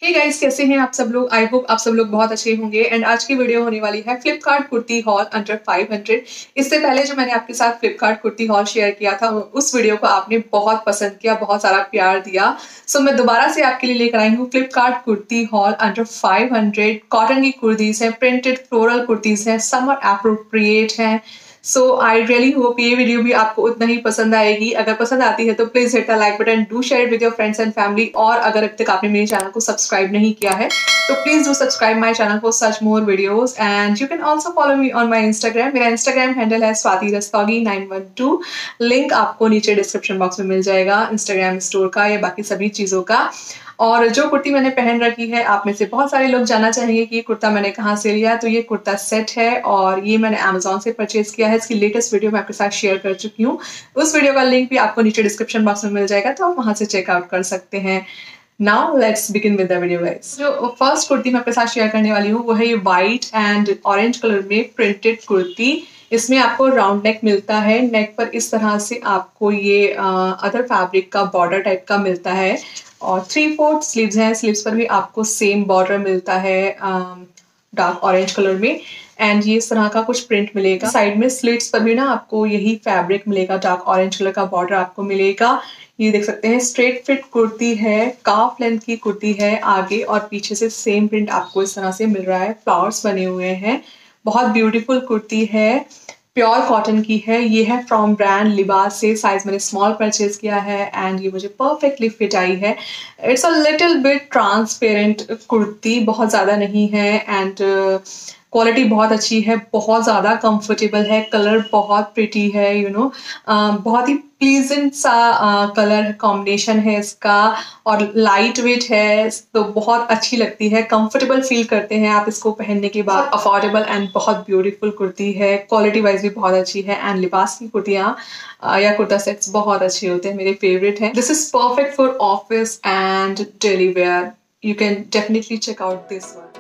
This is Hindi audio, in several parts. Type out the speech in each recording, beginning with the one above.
हे गाइस, कैसे हैं आप सब लोग। आई होप आप सब लोग बहुत अच्छे होंगे। एंड आज की वीडियो होने वाली है फ्लिपकार्ट कुर्ती हॉल अंडर 500। इससे पहले जो मैंने आपके साथ फ्लिपकार्ट कुर्ती हॉल शेयर किया था उस वीडियो को आपने बहुत पसंद किया, बहुत सारा प्यार दिया। सो मैं दोबारा से आपके लिए लेकर आई हूँ Flipkart kurti haul under 500। Cotton की कुर्तीज हैं, प्रिंटेड फ्लोरल कुर्तीज हैं, समर एप्रोप्रिएट हैं। सो आई रियली होप ये वीडियो भी आपको उतना ही पसंद आएगी। अगर पसंद आती है तो please hit the like button, do share with your friends and family. और अगर अब तक आपने मेरे चैनल को सब्सक्राइब नहीं किया है तो please do subscribe my channel for such more videos. And you can also follow me on my Instagram. मेरा इंस्टाग्राम हैंडल है स्वाति रस्तोगी 912। लिंक आपको नीचे डिस्क्रिप्शन बॉक्स में मिल जाएगा, इंस्टाग्राम स्टोर का या बाकी सभी चीजों का। और जो कुर्ती मैंने पहन रखी है, आप में से बहुत सारे लोग जानना चाहेंगे कि ये कुर्ता मैंने कहाँ से लिया। तो ये कुर्ता सेट है और ये मैंने अमेजोन से परचेज किया है। इसकी लेटेस्ट वीडियो मैं आपके साथ शेयर कर चुकी हूँ। उस वीडियो का लिंक भी आपको नीचे डिस्क्रिप्शन बॉक्स में मिल जाएगा, तो आप वहां से चेकआउट कर सकते हैं। Now let's begin with the video guys. जो फर्स्ट कुर्ती मैं आपके साथ शेयर करने वाली हूँ वो है ये व्हाइट एंड ऑरेंज कलर में प्रिंटेड कुर्ती। इसमें आपको राउंड नेक मिलता है। नेक पर इस तरह से आपको ये अदर फैब्रिक का बॉर्डर टाइप का मिलता है और 3/4 स्लीव्स हैं। स्लीव्स पर भी आपको सेम बॉर्डर मिलता है डार्क ऑरेंज कलर में। एंड ये इस तरह का कुछ प्रिंट मिलेगा। साइड में स्लिट्स पर भी ना आपको यही फैब्रिक मिलेगा, डार्क ऑरेंज कलर का बॉर्डर आपको मिलेगा। ये देख सकते हैं स्ट्रेट फिट कुर्ती है, काफ लेंथ की कुर्ती है। आगे और पीछे से सेम प्रिंट आपको इस तरह से मिल रहा है, फ्लावर्स बने हुए हैं। बहुत ब्यूटीफुल कुर्ती है, प्योर कॉटन की है। ये है फ्रॉम ब्रांड लिबास से। साइज मैंने स्मॉल परचेज किया है एंड ये मुझे परफेक्टली फिट आई है। It's a little bit transparent kurti, बहुत ज़्यादा नहीं है। एंड क्वालिटी बहुत अच्छी है, बहुत ज़्यादा कंफर्टेबल है। कलर बहुत प्रिटी है, बहुत ही प्लीजेंट सा कलर कॉम्बिनेशन है इसका और लाइट वेट है, तो बहुत अच्छी लगती है। कंफर्टेबल फील करते हैं आप इसको पहनने के बाद। अफोर्डेबल एंड बहुत ब्यूटीफुल कुर्ती है, क्वालिटी वाइज भी बहुत अच्छी है। एंड लिबास की कुर्तियाँ या कुर्ता सेट्स बहुत अच्छे होते हैं, मेरे फेवरेट हैं। This is perfect for office and daily wear. You can definitely check out this one.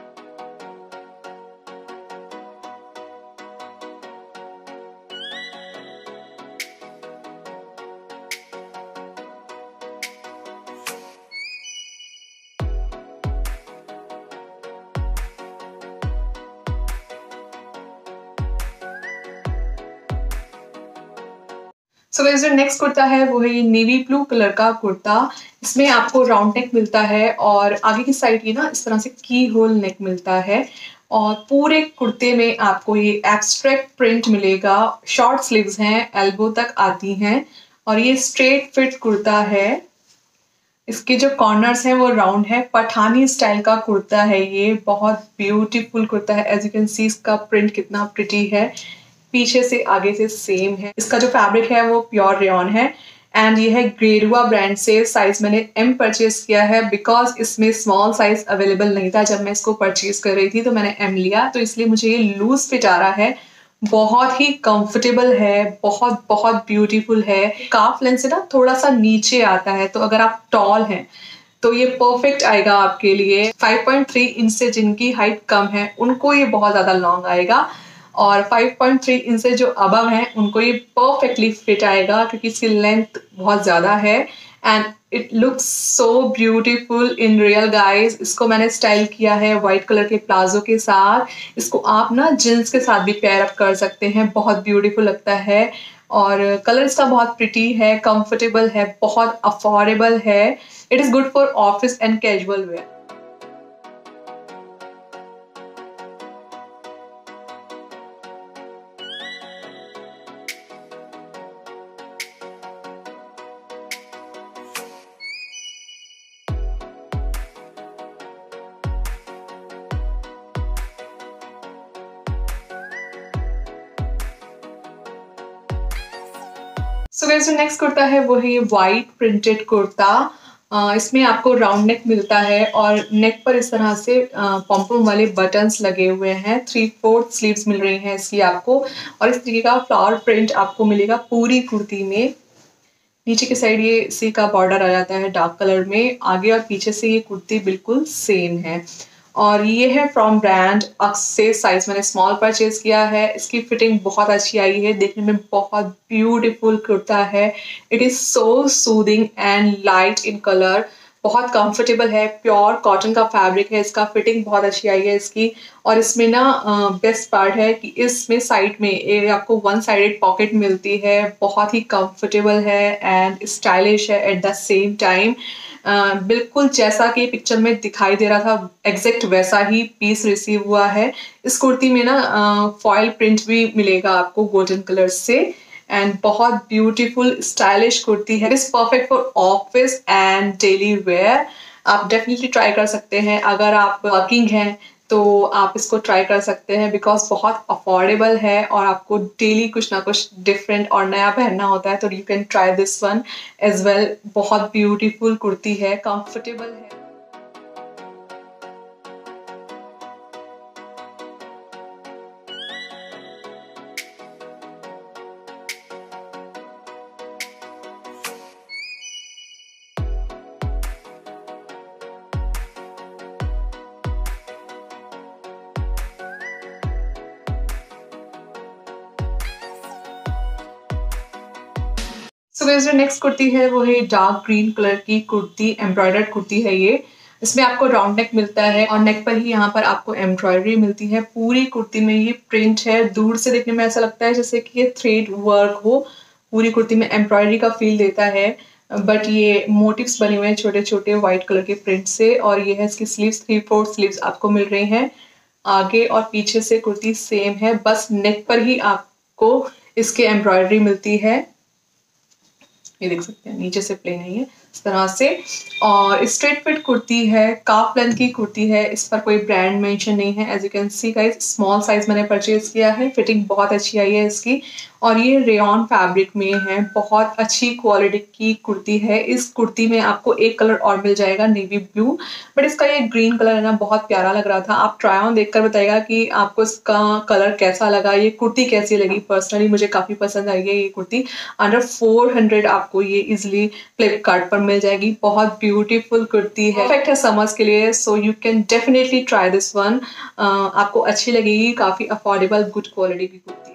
So guys, जो नेक्स्ट कुर्ता है वो है ये नेवी ब्लू कलर का कुर्ता। इसमें आपको राउंड नेक मिलता है और आगे की साइड ये ना इस तरह से की होल नेक मिलता है। और पूरे कुर्ते में आपको ये एब्स्ट्रैक्ट प्रिंट मिलेगा। शॉर्ट स्लीव्स हैं, एल्बो तक आती हैं और ये स्ट्रेट फिट कुर्ता है। इसके जो कॉर्नर्स हैं वो राउंड है। पठानी स्टाइल का कुर्ता है, ये बहुत ब्यूटीफुल कुर्ता है। एज यू कैन सी इसका प्रिंट कितना प्रिटी है, पीछे से आगे से सेम है। इसका जो फैब्रिक है वो प्योर रेयॉन है एंड ये है गेरुआ ब्रांड से। साइज मैंने एम परचेज किया है बिकॉज इसमें स्मॉल साइज अवेलेबल नहीं था। जब मैं इसको परचेज कर रही थी तो मैंने एम लिया, तो इसलिए मुझे ये लूज फिट आ रहा है। बहुत ही कंफर्टेबल है, बहुत बहुत ब्यूटीफुल है। काफ लेंथ से ना थोड़ा सा नीचे आता है, तो अगर आप टॉल हैं तो ये परफेक्ट आएगा आपके लिए। 5.3 इंच से जिनकी हाइट कम है उनको ये बहुत ज्यादा लॉन्ग आएगा और 5.3 इंच से जो अबव हैं उनको ये परफेक्टली फिट आएगा क्योंकि इसकी लेंथ बहुत ज़्यादा है। And it looks so beautiful in real guys. इसको मैंने स्टाइल किया है वाइट कलर के प्लाजो के साथ। इसको आप ना जींस के साथ भी पेयर अप कर सकते हैं, बहुत ब्यूटीफुल लगता है। और कलर इसका बहुत प्रिटी है, कंफर्टेबल है, बहुत अफोर्डेबल है। It is good for office and casual wear. So guys, जो नेक्स्ट कुर्ता है वो है ये वाइट प्रिंटेड कुर्ता। इसमें आपको राउंड नेक मिलता है और नेक पर इस तरह से पॉम्पम वाले बटन्स लगे हुए हैं। 3/4 स्लीव्स मिल रही हैं इसकी आपको और इस तरीके का फ्लावर प्रिंट आपको मिलेगा पूरी कुर्ती में। नीचे की साइड ये सी का बॉर्डर आ जाता है डार्क कलर में। आगे और पीछे से ये कुर्ती बिल्कुल सेम है और ये है फ्रॉम ब्रांड अक्स से। साइज मैंने स्मॉल परचेज किया है। इसकी फिटिंग बहुत अच्छी आई है, देखने में बहुत ब्यूटीफुल कुर्ता है। It is so soothing and light in colour. बहुत कंफर्टेबल है, प्योर कॉटन का फैब्रिक है, इसका फिटिंग बहुत अच्छी आई है इसकी। और इसमें ना बेस्ट पार्ट है कि इसमें साइड में आपको वन साइडेड पॉकेट मिलती है, बहुत ही कंफर्टेबल है एंड स्टाइलिश है एट द सेम टाइम। बिल्कुल जैसा कि पिक्चर में दिखाई दे रहा था एग्जैक्ट वैसा ही पीस रिसीव हुआ है। इस कुर्ती में ना फॉयल प्रिंट भी मिलेगा आपको गोल्डन कलर से एंड बहुत ब्यूटीफुल स्टाइलिश कुर्ती है। It's perfect for office and daily wear. आप डेफिनेटली ट्राई कर सकते हैं, अगर आप वर्किंग हैं तो आप इसको ट्राई कर सकते हैं बिकॉज बहुत अफोर्डेबल है और आपको डेली कुछ ना कुछ डिफरेंट और नया पहनना होता है तो you can try this one as well. बहुत ब्यूटीफुल कुर्ती है, कंफर्टेबल है। सो गाइस जो नेक्स्ट कुर्ती है वो है डार्क ग्रीन कलर की कुर्ती, एम्ब्रॉयडर्ड कुर्ती है ये। इसमें आपको राउंड नेक मिलता है और नेक पर ही यहाँ पर आपको एम्ब्रॉयडरी मिलती है। पूरी कुर्ती में ये प्रिंट है, दूर से देखने में ऐसा लगता है जैसे कि ये थ्रेड वर्क हो। पूरी कुर्ती में एम्ब्रॉयडरी का फील देता है बट ये मोटिव्स बने हुए हैं छोटे छोटे व्हाइट कलर के प्रिंट से। और ये है इसकी स्लीव्स, 3/4 स्लीव्स आपको मिल रही हैं। आगे और पीछे से कुर्ती सेम है, बस नेक पर ही आपको इसके एम्ब्रॉयडरी मिलती है। ये देख सकते हैं नीचे से प्लेन है ये इस तरह से। और स्ट्रेट फिट कुर्ती है, काफ लेंथ की कुर्ती है, इस पर कोई ब्रांड मेंशन नहीं है। As you can see guys small size मैंने परचेज किया है, फिटिंग बहुत अच्छी आई है इसकी। और ये रेयॉन फैब्रिक में है, बहुत अच्छी क्वालिटी की कुर्ती है। इस कुर्ती में आपको एक कलर और मिल जाएगा, नेवी ब्लू, बट इसका ये ग्रीन कलर है ना बहुत प्यारा लग रहा था। आप ट्राई ऑन देखकर बताइएगा कि आपको इसका कलर कैसा लगा, ये कुर्ती कैसी लगी। पर्सनली मुझे काफी पसंद आई है ये कुर्ती। अंडर 400 आपको ये इजिली फ्लिपकार्ट पर मिल जाएगी। बहुत ब्यूटीफुल कुर्ती है, परफेक्ट है समर्स के लिए। So you can definitely try this one, आपको अच्छी लगेगी। काफी अफोर्डेबल गुड क्वालिटी की कुर्ती है।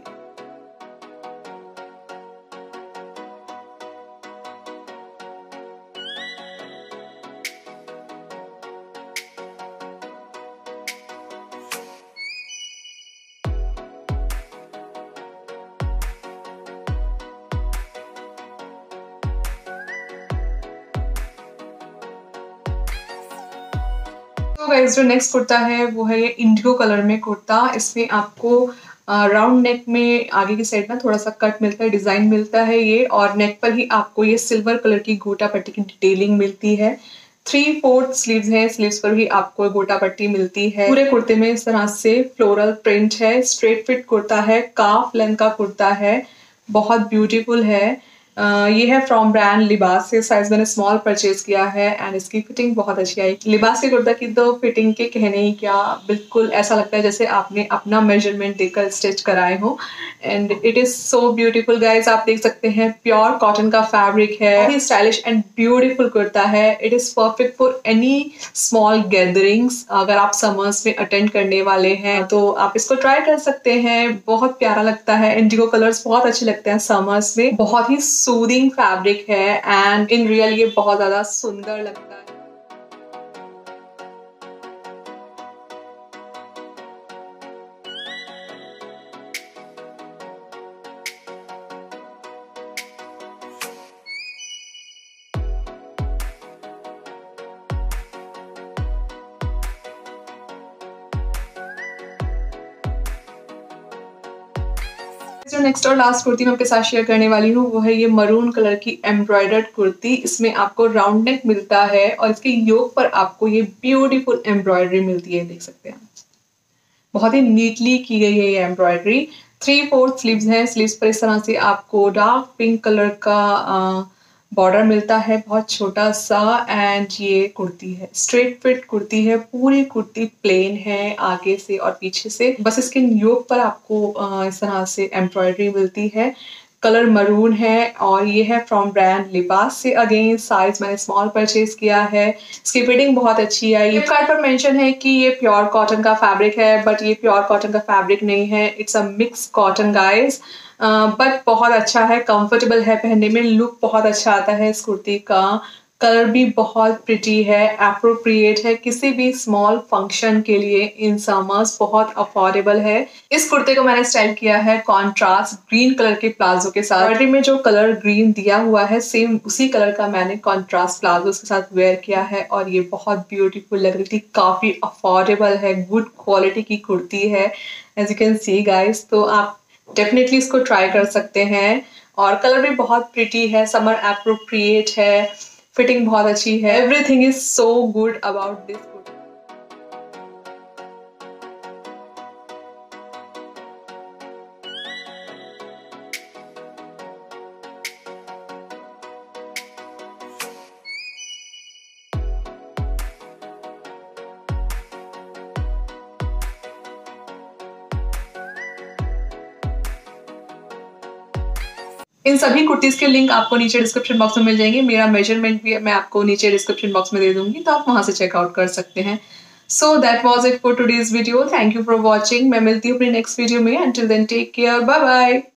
तो गाइस जो नेक्स्ट कुर्ता है वो है ये इंडिगो कलर में कुर्ता। इसमें आपको राउंड नेक में आगे की साइड में थोड़ा सा कट मिलता है, डिजाइन मिलता है ये। और नेक पर ही आपको ये सिल्वर कलर की गोटा पट्टी की डिटेलिंग मिलती है। 3/4 स्लीव्स है, स्लीव्स पर भी आपको गोटा पट्टी मिलती है। पूरे कुर्ते में इस तरह से फ्लोरल प्रिंट है, स्ट्रेट फिट कुर्ता है, काफ लेंथ का कुर्ता है, बहुत ब्यूटीफुल है। ये है फ्रॉम ब्रांड लिबास से, साइज मैंने स्मॉल परचेज किया है एंड इसकी फिटिंग बहुत अच्छी आई। लिबास के कुर्ता की तो फिटिंग के कहने ही क्या, बिल्कुल ऐसा लगता है जैसे आपने अपना मेजरमेंट देकर स्टिच कराए हो and it is so beautiful guys. आप देख सकते हैं प्योर कॉटन का फैब्रिक है, बहुत ही स्टाइलिश एंड ब्यूटीफुल कुर्ता है। It is perfect for any small gatherings. अगर आप समर्स में अटेंड करने वाले हैं तो आप इसको ट्राई कर सकते हैं, बहुत प्यारा लगता है। इंडिगो कलर्स बहुत अच्छे लगते हैं समर्स में, बहुत ही सूदिंग फैब्रिक है एंड इन रियल ये बहुत ज्यादा सुंदर लगता है। जो नेक्स्ट और लास्ट कुर्ती मैं आपके साथ शेयर करने वाली हूँ वो है ये मरून कलर की एम्ब्रॉयडर्ड कुर्ती। इसमें आपको राउंड नेक मिलता है और इसके योक पर आपको ये ब्यूटीफुल एम्ब्रॉयडरी मिलती है, देख सकते हैं बहुत ही नीटली की गई है ये एम्ब्रॉयडरी। 3/4 स्लीव्स हैं, स्लीव्स पर इस तरह से आपको डार्क पिंक कलर का बॉर्डर मिलता है, बहुत छोटा सा। एंड ये कुर्ती है, स्ट्रेट फिट कुर्ती है, पूरी कुर्ती प्लेन है आगे से और पीछे से। बस इसके योक पर आपको इस तरह से एम्ब्रॉयडरी मिलती है। कलर मरून है और ये है फ्रॉम ब्रांड लिबास से। अगेन साइज मैंने स्मॉल परचेज किया है, इसकी फिटिंग बहुत अच्छी आई। फ्लिपकार्ट पर मेंशन है कि ये प्योर कॉटन का फैब्रिक है बट ये प्योर कॉटन का फैब्रिक नहीं है, it's a mix cotton guys. But बहुत अच्छा है, कंफर्टेबल है पहनने में, लुक बहुत अच्छा आता है इस कुर्ती का। कलर भी बहुत प्रिटी है, एप्रोप्रिएट है किसी भी स्मॉल फंक्शन के लिए इन समर्स, बहुत अफोर्डेबल है। इस कुर्ते को मैंने स्टाइल किया है कॉन्ट्रास्ट ग्रीन कलर के प्लाजो के साथ। बॉडी में जो कलर ग्रीन दिया हुआ है सेम उसी कलर का मैंने कॉन्ट्रास्ट प्लाजो के साथ वेयर किया है और ये बहुत ब्यूटीफुल लग रही थी, काफी अफोर्डेबल है, गुड क्वालिटी की कुर्ती है as you can see guys. तो आप डेफिनेटली इसको ट्राई कर सकते हैं और कलर भी बहुत प्रिटी है, समर एप्रोप्रिएट है, फिटिंग बहुत अच्छी है, everything is so good about this. इन सभी कुर्तीज के लिंक आपको नीचे डिस्क्रिप्शन बॉक्स में मिल जाएंगे। मेरा मेजरमेंट भी मैं आपको नीचे डिस्क्रिप्शन बॉक्स में दे दूंगी, तो आप वहां से चेकआउट कर सकते हैं। So that was it for today's video. Thank you for watching. मैं मिलती हूँ अपनी नेक्स्ट वीडियो में। Until then take care, bye bye.